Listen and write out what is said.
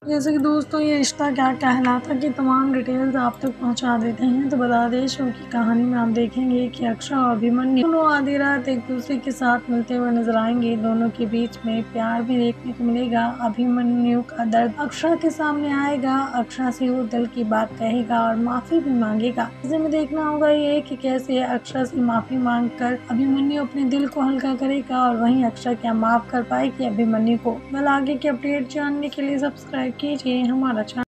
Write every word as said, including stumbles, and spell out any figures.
जैसे कि दोस्तों ये रिश्ता क्या कहलाता की तमाम डिटेल्स आप तक पहुंचा देते हैं। तो बता दें शो की कहानी में आप देखेंगे कि अक्षरा और अभिमन्यु दोनों आधी रात एक दूसरे के साथ मिलते हुए नजर आएंगे। दोनों के बीच में प्यार भी देखने को मिलेगा। अभिमन्यु का दर्द अक्षरा के सामने आएगा। अक्षरा से वो दिल की बात कहेगा और माफी भी मांगेगा। इसे में देखना होगा ये कि कैसे अक्षरा से माफी मांग कर अभिमन्यु अपने दिल को हल्का करेगा और वहीं अक्षरा क्या माफ कर पाएगी अभिमन्यु को। कल आगे की अपडेट जानने के लिए सब्सक्राइब कीजिए हमारा चैनल।